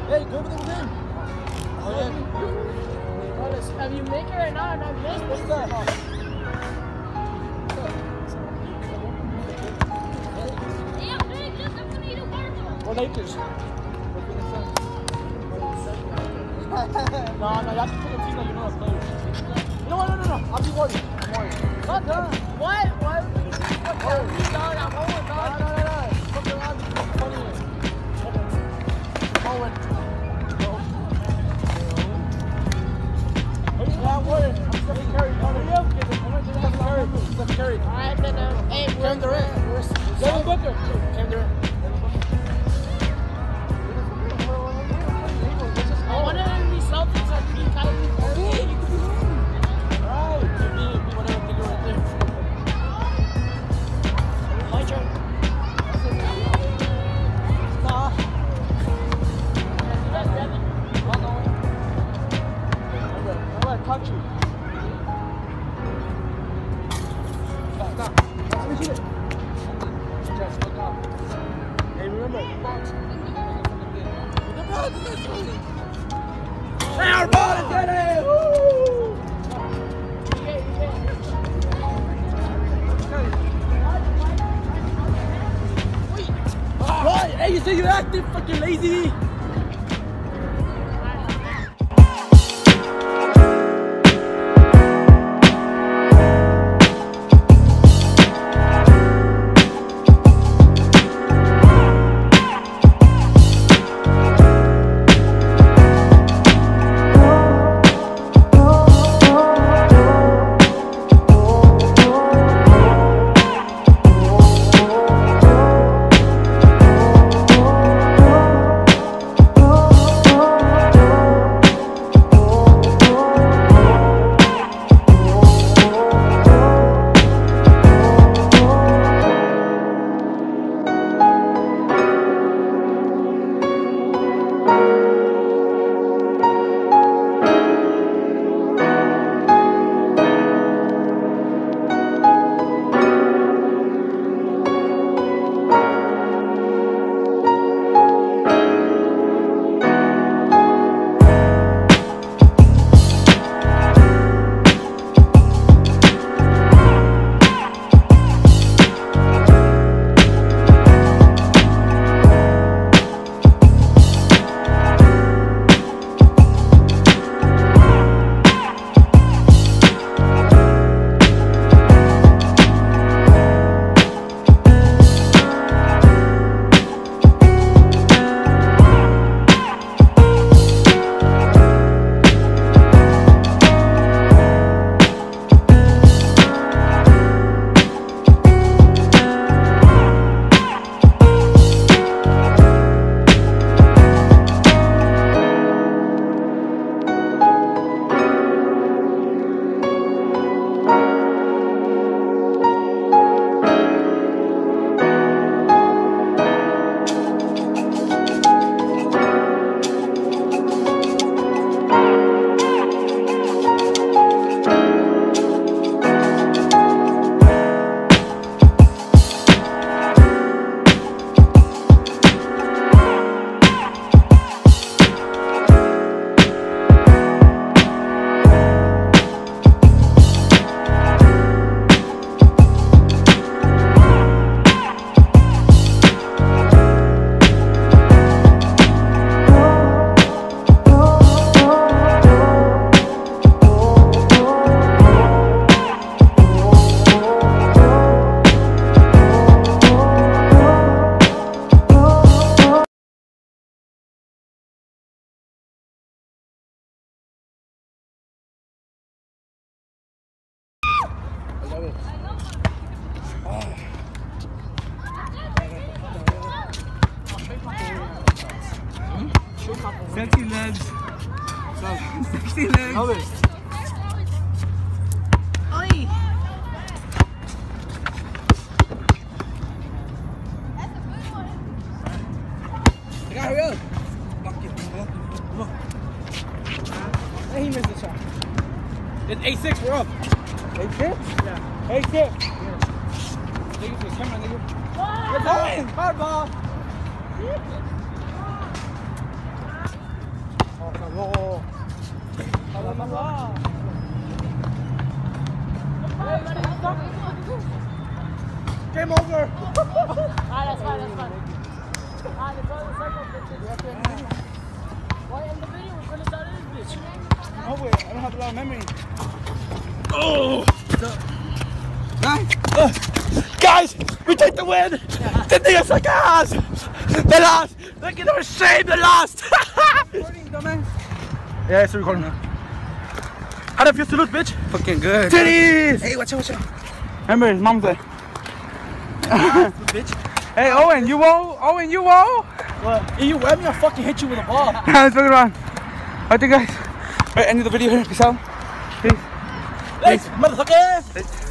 Hey, go with him. Oh, yeah. Have you make it right now or not missed? What's that? What acres? No, you have to put a team that you know how to play with. No. I'll be worried. I'm worried. Not done. What? What? I'm on, dog. No. Fuck around. It's funny. Owen. Yeah, I'm worried. I'm Stephen Curry. Hurry up. Stephen Curry. Alright, then, hey, Kevin Durant. Devin Booker. Kevin Durant. I want to be Celtics or be Kyrie. Hey, you could be him. Alright. Be whatever figure right there. My turn. Nah. I'm gonna touch you. Stop. Let me shoot it. Just look up. Hey, remember, box. Our ball is ready! Woo! What? Hey, you say you're active, fucking lazy! Sexy legs. Sexy legs. Love it. Oi! I got hurry up. Fuck it. Come on. And he missed the shot. It's 8-6, we're up. 8-6? Yeah. 8-6. Yeah. Nigga, just come on, nigga. Good going. Hard ball. Game over. Alright, that's fine, that's fine. Alright, let's go to the circle, bitches. Why in the video we're gonna start this bitch? Oh wait, I don't have a lot of memory. Oh! Guys, we take the win! The niggas like us! They lost! Look at them ashamed, they lost! Recording, dumbass. Yeah, it's recording now. How did it feel to lose, bitch? Fucking good. Titties! Hey, watch out, watch out. Remember, his mom's there. Bitch. Hey, Owen, you owe? Owen, you owe? What? If you web me, I'll fucking hit you with a ball. Let's look around. Alright, guys. Alright, end of the video here. Peace out. Peace. Thanks, motherfuckers! Peace.